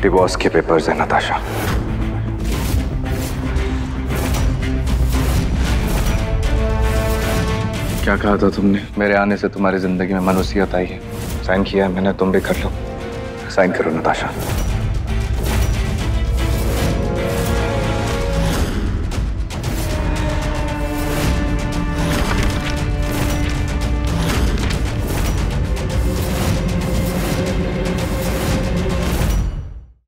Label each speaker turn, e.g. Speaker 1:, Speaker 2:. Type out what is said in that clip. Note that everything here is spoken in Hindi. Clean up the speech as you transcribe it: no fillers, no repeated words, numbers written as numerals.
Speaker 1: डिवोर्स के पेपर्स है नताशा। क्या कहा था तुमने? मेरे आने से तुम्हारी जिंदगी में मनूसियत आई है। साइन किया है मैंने, तुम भी कर लो। साइन करो नताशा।